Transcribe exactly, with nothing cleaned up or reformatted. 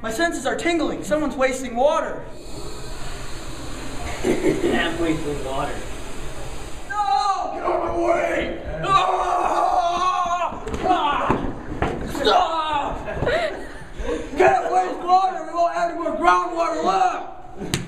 My senses are tingling. Someone's wasting water. I'm wasting water. No! Get out of my way! Ah! Ah! Stop! Can't waste water. We won't have any more groundwater left.